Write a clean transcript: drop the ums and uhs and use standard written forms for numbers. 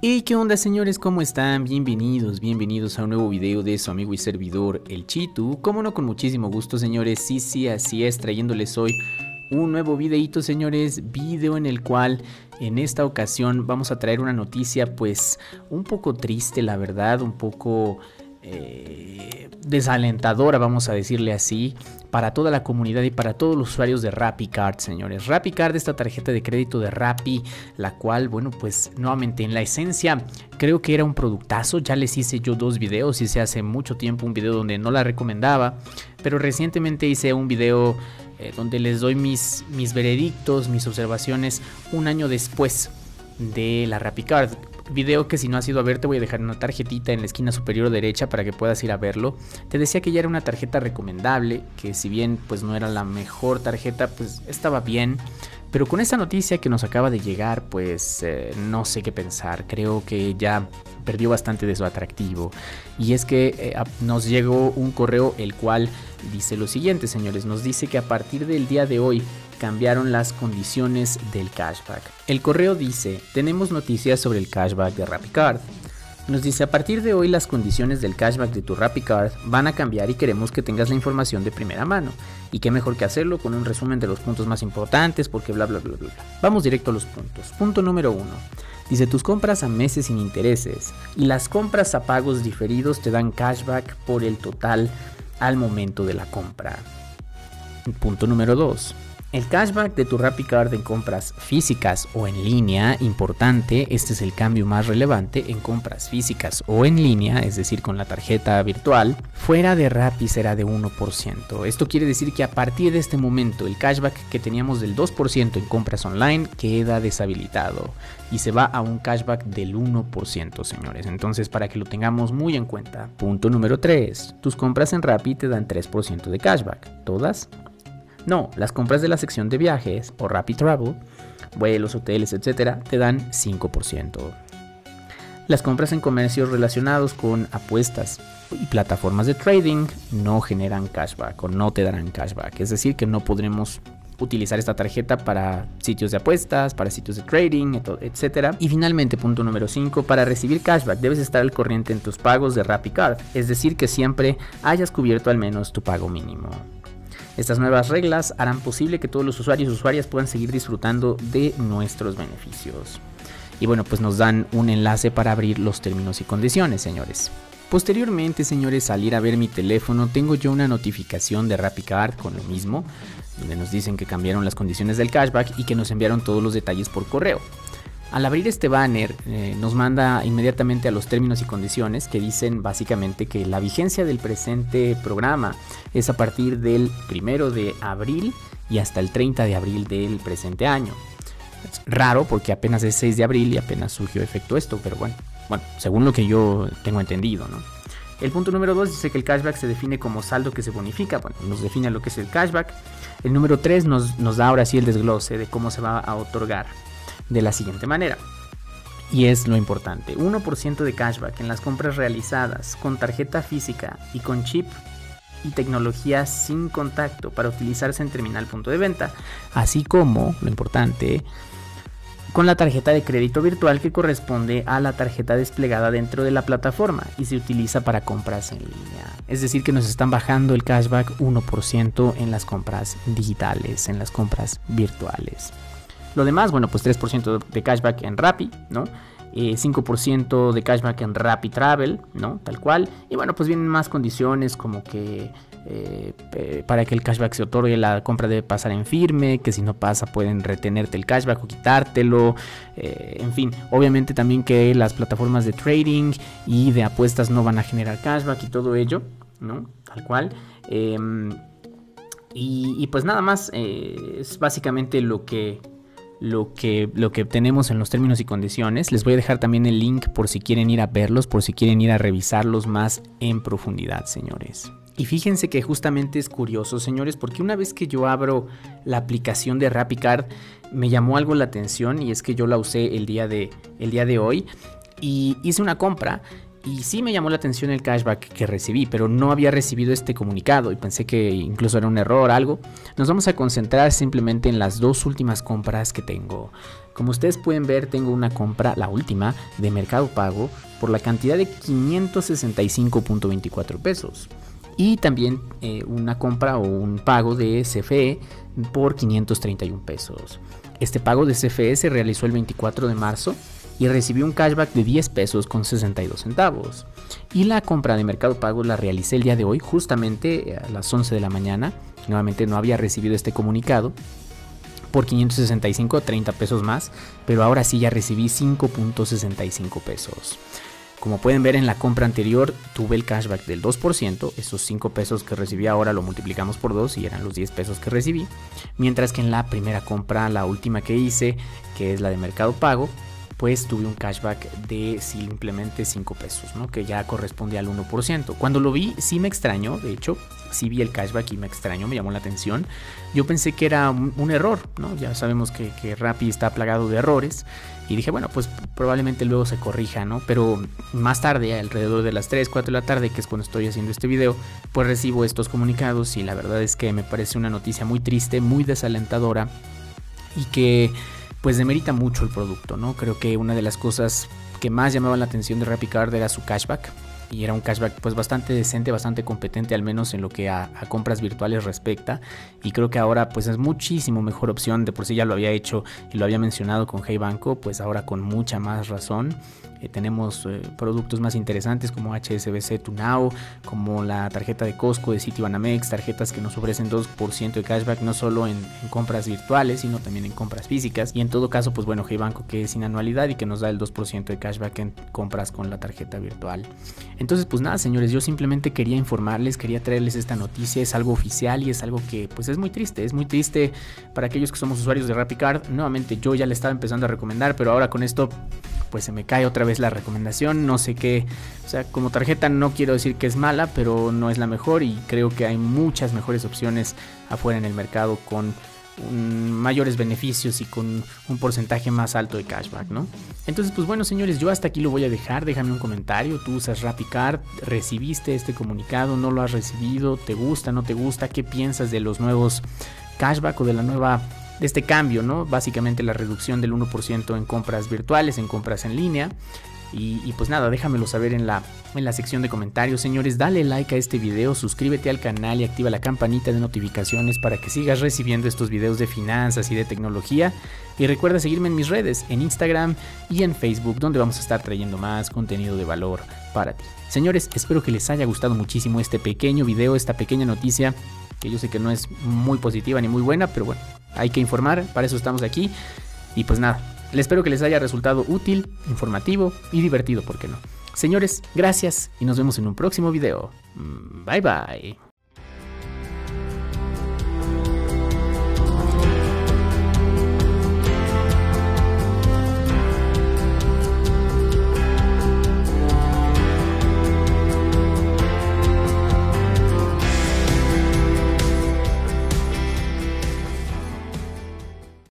Hey, ¿qué onda, señores? ¿Cómo están? Bienvenidos a un nuevo video de su amigo y servidor, el Chitu. Cómo no, con muchísimo gusto, señores. Sí, así es, trayéndoles hoy un nuevo videito, señores. Video en el cual en esta ocasión vamos a traer una noticia pues un poco triste, la verdad, un poco desalentadora, vamos a decirle así, para toda la comunidad y para todos los usuarios de RappiCard, señores. RappiCard, esta tarjeta de crédito de Rappi, la cual, bueno, pues nuevamente en la esencia creo que era un productazo. Ya les hice yo dos videos, hice hace mucho tiempo un video donde no la recomendaba, pero recientemente hice un video donde les doy mis veredictos, mis observaciones un año después de la RappiCard. Video que si no has ido a ver, te voy a dejar una tarjetita en la esquina superior derecha para que puedas ir a verlo. Te decía que ya era una tarjeta recomendable, que si bien pues no era la mejor tarjeta, pues estaba bien. Pero con esta noticia que nos acaba de llegar, pues no sé qué pensar. Creo que ya perdió bastante de su atractivo. Y es que nos llegó un correo el cual dice lo siguiente, señores. Nos dice que a partir del día de hoy cambiaron las condiciones del cashback. El correo dice: tenemos noticias sobre el cashback de RappiCard. Nos dice: a partir de hoy las condiciones del cashback de tu RappiCard van a cambiar y queremos que tengas la información de primera mano. Y qué mejor que hacerlo con un resumen de los puntos más importantes, porque bla bla bla bla. Vamos directo a los puntos. Punto número 1. Dice: tus compras a meses sin intereses y las compras a pagos diferidos te dan cashback por el total al momento de la compra. Punto número 2. El cashback de tu RappiCard en compras físicas o en línea, importante, este es el cambio más relevante, en compras físicas o en línea, es decir, con la tarjeta virtual, fuera de Rappi será de 1%. Esto quiere decir que a partir de este momento el cashback que teníamos del 2% en compras online queda deshabilitado y se va a un cashback del 1%, señores. Entonces, para que lo tengamos muy en cuenta. Punto número 3. Tus compras en Rappi te dan 3% de cashback. ¿Todas? No, las compras de la sección de viajes o Rappi Travel, vuelos, hoteles, etcétera, te dan 5%. Las compras en comercios relacionados con apuestas y plataformas de trading no generan cashback o no te darán cashback. Es decir, que no podremos utilizar esta tarjeta para sitios de apuestas, para sitios de trading, etcétera. Y finalmente, punto número 5, para recibir cashback debes estar al corriente en tus pagos de RappiCard. Es decir, que siempre hayas cubierto al menos tu pago mínimo. Estas nuevas reglas harán posible que todos los usuarios y usuarias puedan seguir disfrutando de nuestros beneficios. Y bueno, pues nos dan un enlace para abrir los términos y condiciones, señores. Posteriormente, señores, al ir a ver mi teléfono, tengo yo una notificación de RappiCard con lo mismo, donde nos dicen que cambiaron las condiciones del cashback y que nos enviaron todos los detalles por correo. Al abrir este banner nos manda inmediatamente a los términos y condiciones, que dicen básicamente que la vigencia del presente programa es a partir del 1 de abril y hasta el 30 de abril del presente año. Es raro porque apenas es 6 de abril y apenas surgió efecto esto, pero bueno, según lo que yo tengo entendido, ¿no? El punto número 2 dice que el cashback se define como saldo que se bonifica. Bueno, nos define lo que es el cashback. El número 3 nos da ahora sí el desglose de cómo se va a otorgar, de la siguiente manera, y es lo importante: 1% de cashback en las compras realizadas con tarjeta física y con chip y tecnología sin contacto para utilizarse en terminal punto de venta, así como, lo importante, con la tarjeta de crédito virtual que corresponde a la tarjeta desplegada dentro de la plataforma y se utiliza para compras en línea. Es decir, que nos están bajando el cashback 1% en las compras digitales, en las compras virtuales. Lo demás, bueno, pues 3% de cashback en Rappi, ¿no? 5% de cashback en Rappi Travel, ¿no? Tal cual. Y bueno, pues vienen más condiciones como que para que el cashback se otorgue, la compra debe pasar en firme, que si no pasa pueden retenerte el cashback o quitártelo. En fin, obviamente también que las plataformas de trading y de apuestas no van a generar cashback y todo ello, ¿no? Tal cual. Y pues nada más, es básicamente lo que tenemos en los términos y condiciones. Les voy a dejar también el link por si quieren ir a verlos, por si quieren ir a revisarlos más en profundidad, señores. Y fíjense que justamente es curioso, señores, porque una vez que yo abro la aplicación de RappiCard me llamó algo la atención, y es que yo la usé el día de hoy y hice una compra. Y sí me llamó la atención el cashback que recibí, pero no había recibido este comunicado y pensé que incluso era un error o algo. Nos vamos a concentrar simplemente en las dos últimas compras que tengo. Como ustedes pueden ver, tengo una compra, la última, de Mercado Pago por la cantidad de 565.24 pesos. Y también una compra o un pago de CFE por 531 pesos. Este pago de CFE se realizó el 24 de marzo y recibí un cashback de 10 pesos con 62 centavos. Y la compra de Mercado Pago la realicé el día de hoy, justamente a las 11 de la mañana. Nuevamente no había recibido este comunicado. Por 565, 30 pesos más, pero ahora sí ya recibí 5.65 pesos. Como pueden ver, en la compra anterior tuve el cashback del 2%, esos 5 pesos que recibí ahora lo multiplicamos por 2 y eran los 10 pesos que recibí. Mientras que en la primera compra, la última que hice, que es la de Mercado Pago, pues tuve un cashback de simplemente 5 pesos, ¿no? Que ya corresponde al 1%. Cuando lo vi, sí me extrañó, de hecho, sí vi el cashback y me extrañó, me llamó la atención. Yo pensé que era un error, ¿no? Ya sabemos que Rappi está plagado de errores. Y dije, bueno, pues probablemente luego se corrija, ¿no? Pero más tarde, alrededor de las 3, 4 de la tarde, que es cuando estoy haciendo este video, pues recibo estos comunicados y la verdad es que me parece una noticia muy triste, muy desalentadora y que pues demerita mucho el producto, ¿no? Creo que una de las cosas que más llamaban la atención de RappiCard era su cashback. Y era un cashback pues bastante decente, bastante competente, al menos en lo que a compras virtuales respecta. Y creo que ahora pues es muchísimo mejor opción. De por sí ya lo había hecho y lo había mencionado con Hey Banco, pues ahora con mucha más razón. Tenemos productos más interesantes como HSBC Tunao, como la tarjeta de Costco, de Citibanamex, tarjetas que nos ofrecen 2% de cashback no solo en compras virtuales, sino también en compras físicas. Y en todo caso, pues bueno, Hey Banco, que es sin anualidad y que nos da el 2% de cashback en compras con la tarjeta virtual. Entonces, pues nada, señores, yo simplemente quería informarles, quería traerles esta noticia. Es algo oficial y es algo que pues es muy triste para aquellos que somos usuarios de RappiCard. Nuevamente yo ya le estaba empezando a recomendar, pero ahora con esto pues se me cae otra vez la recomendación. No sé qué, o sea, como tarjeta no quiero decir que es mala, pero no es la mejor y creo que hay muchas mejores opciones afuera en el mercado con mayores beneficios y con un porcentaje más alto de cashback, ¿no? Entonces, pues bueno, señores, yo hasta aquí lo voy a dejar. Déjame un comentario. ¿Tú usas RappiCard? ¿Recibiste este comunicado? ¿No lo has recibido? ¿Te gusta? ¿No te gusta? ¿Qué piensas de los nuevos cashback o de este cambio, ¿no? Básicamente la reducción del 1% en compras virtuales, en compras en línea. Y pues nada, déjamelo saber en la sección de comentarios, señores. Dale like a este video, suscríbete al canal y activa la campanita de notificaciones para que sigas recibiendo estos videos de finanzas y de tecnología. Y recuerda seguirme en mis redes, en Instagram y en Facebook, donde vamos a estar trayendo más contenido de valor para ti. Señores, espero que les haya gustado muchísimo este pequeño video, esta pequeña noticia, que yo sé que no es muy positiva ni muy buena, pero bueno, hay que informar, para eso estamos aquí. Y pues nada, les espero que les haya resultado útil, informativo y divertido, ¿por qué no? Señores, gracias y nos vemos en un próximo video. Bye bye.